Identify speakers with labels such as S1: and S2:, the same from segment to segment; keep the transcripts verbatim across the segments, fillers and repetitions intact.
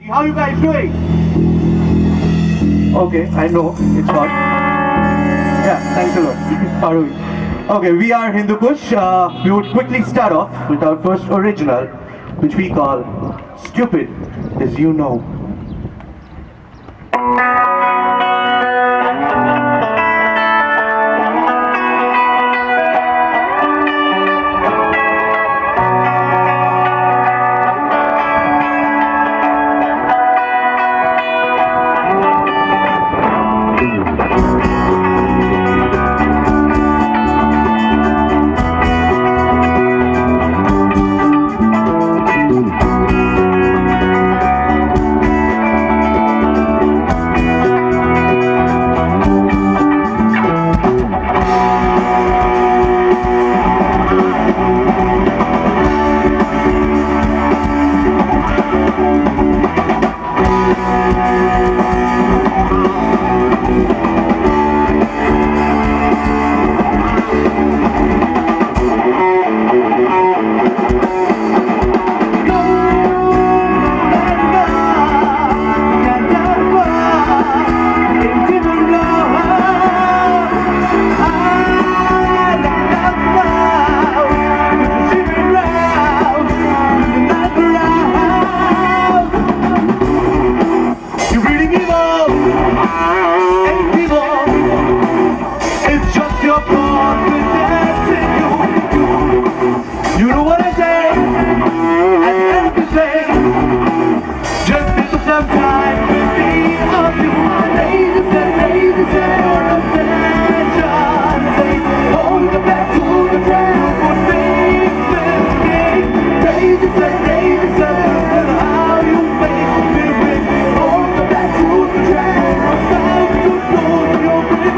S1: How you guys doing? Okay, I know it's hot. Yeah, thanks a lot. How are we? Okay, we are Hindu Kush. Uh, we would quickly start off with our first original, which we call Stupid As You Know. You know what I say? At the end of the day, just think of some time to be of you. Ladies and ladies and attention, say, hold the back to the ground for big mistake. Ladies and ladies and how you make me win. Hold the back to the ground, about to go to your win.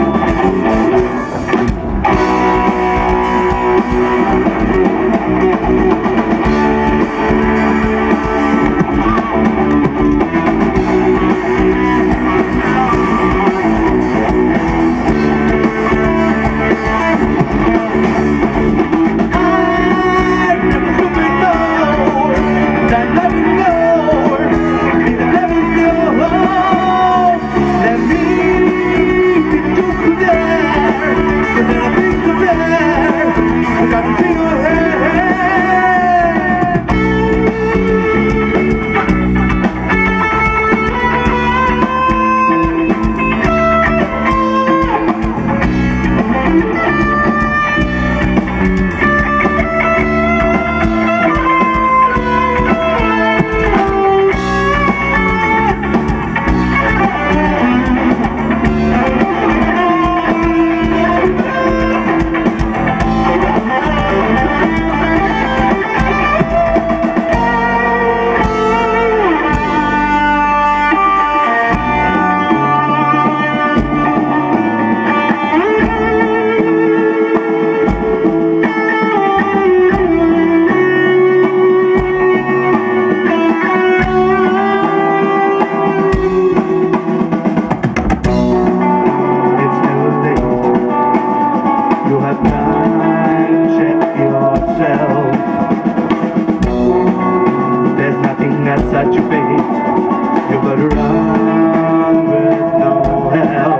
S1: There's nothing that's such a fate. You better run with no help.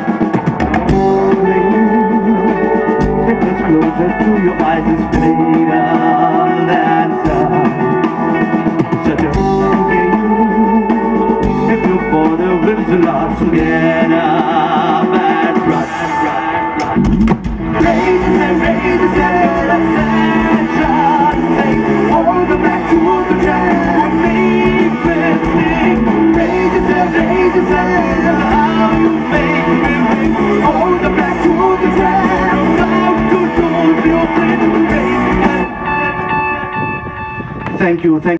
S1: Get this closer to your eyes is freedom. That's such a game. If you're bored, the winds are lost, so get up and run, run, run. Raises and raises and attention, say, hold them back to the track, with me, with me. Raises and raises and how you make me ring. Hold them back to the track, about to do your thing. Thank you, thank you.